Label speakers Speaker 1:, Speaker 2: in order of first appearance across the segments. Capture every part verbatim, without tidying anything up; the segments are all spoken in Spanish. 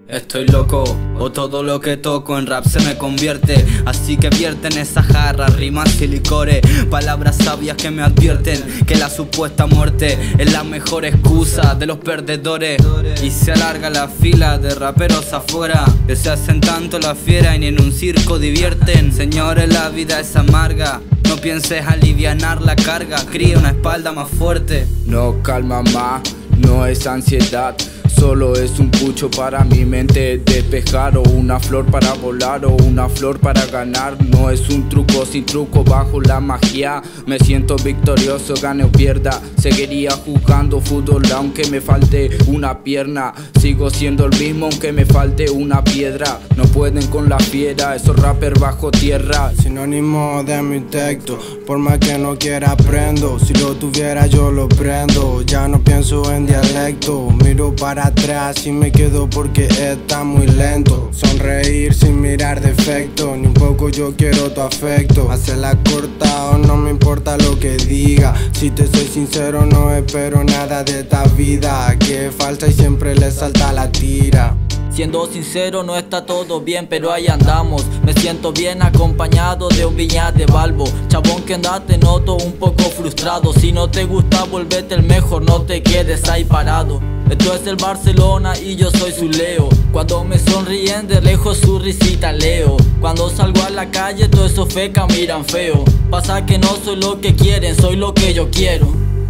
Speaker 1: Estoy loco, o todo lo que toco en rap se me convierte. Así que vierten esa jarra, rimas y licores, palabras sabias que me advierten que la supuesta muerte es la mejor excusa de los perdedores. Y se alarga la fila de raperos afuera, que se hacen tanto la fiera y ni en un circo divierten. Señores, la vida es amarga, no pienses alivianar la carga, cría una espalda más fuerte.
Speaker 2: No calma más, no es ansiedad, solo es un pucho para mi mente despejar, o una flor para volar, o una flor para ganar. No es un truco sin truco, bajo la magia me siento victorioso, gane o pierda. Seguiría jugando fútbol aunque me falte una pierna, sigo siendo el mismo aunque me falte una piedra. No pueden con la fiera, esos rappers bajo tierra.
Speaker 3: Sinónimo de mi texto, por más que no quiera aprendo. Si lo tuviera yo lo prendo, ya no pienso en dialecto. Miro para atrás y me quedo porque está muy lento. Sonreír sin mirar defecto, ni un poco yo quiero tu afecto. Hacerla corta o no me importa lo que diga. Si te soy sincero no espero nada de esta vida, que es falsa y siempre le salta la tira.
Speaker 4: Siendo sincero no está todo bien, pero ahí andamos. Me siento bien acompañado de un viña de Balbo. Chabón que anda te noto un poco frustrado. Si no te gusta volvete el mejor, no te quedes ahí parado. Esto es el Barcelona y yo soy su Leo. Cuando me sonríen de lejos su risita leo. Cuando salgo a la calle todos esos fecas miran feo. Pasa que no soy lo que quieren, soy lo que yo quiero.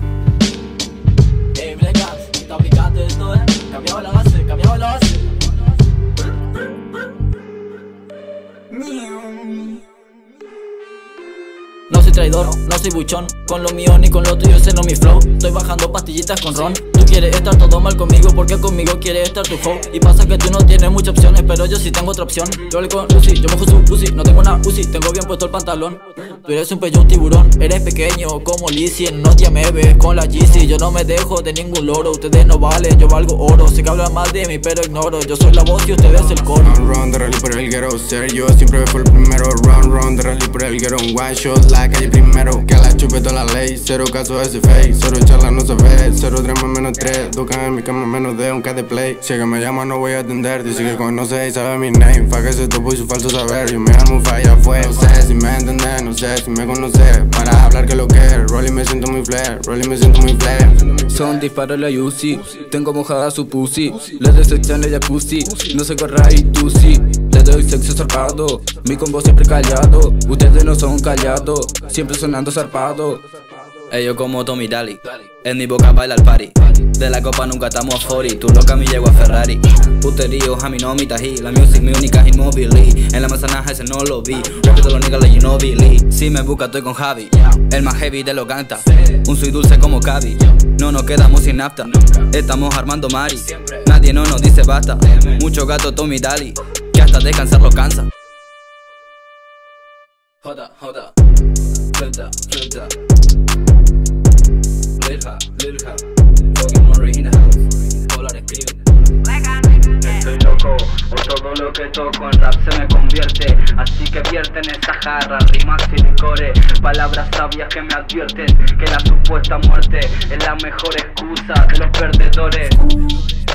Speaker 4: Ey, Blegas, está picante esto, eh. Cambiaba la base, cambiaba la base. No soy traidor, no soy buchón, con lo mío ni con lo tuyo ese no mi flow. Estoy bajando pastillitas con ron. Tú quieres estar todo mal conmigo porque conmigo quieres estar tu hoe. Y pasa que tú no tienes muchas opciones, pero yo sí tengo otra opción. Yo le con Lucy, yo mojo su pussy, no tengo una Uzi, tengo bien puesto el pantalón. Tú eres un peyo, un tiburón, eres pequeño como Lizzie. En Notia me ves con la Yeezy, yo no me dejo de ningún loro. Ustedes no valen, yo valgo oro. Sé que hablan mal de mí pero ignoro, yo soy la voz y ustedes el coro.
Speaker 3: Run, run, de rally por el guero, ser yo siempre fue el primero. Run, run, de rally por el guero, un one shot, la calle primero. Que la chupe toda la ley, cero caso ese fake, cero charla no se ve, cero drama menos tres, ducan en mi cama menos de un K de play. Si que me llama no voy a atender, dice que conoce y sabe mi name. Fa que se topo y su falso saber, yo me armo falla fue. No sé si me entendés, no sé si me conoces, para hablar que lo que es. Rolly me siento muy flair, Rolly me siento muy flair.
Speaker 2: Son disparos la Uzi, tengo mojada su pussy, le decepción ella pussy, no se corra y tú sí. Le doy sexo zarpado, mi combo siempre callado, ustedes no son callados, siempre sonando zarpado.
Speaker 1: Ellos como Tommy Daly, en mi boca baila el party. De la copa nunca estamos a cuarenta, tu loca mi llego a Ferrari. Puterío, a mi no mi tají, la music mi única inmóvil. En la manzanaja ese no lo vi, repito los niggas like you know Billy. Si me busca estoy con Javi, el más heavy de los canta. Un soy dulce como Cavi, no nos quedamos sin nafta. Estamos armando mari, nadie no nos dice basta. Mucho gato Tommy Daly, que hasta descansar lo cansa. Joda, joda, flota, flota. Lilja, Lilja, fucking Marina House, Polar escribe. Estoy loco, o todo lo que toco en rap se me convierte. Así que vierten esa jarra, rimas y licores, palabras sabias que me advierten que la supuesta muerte es la mejor excusa de los perdedores.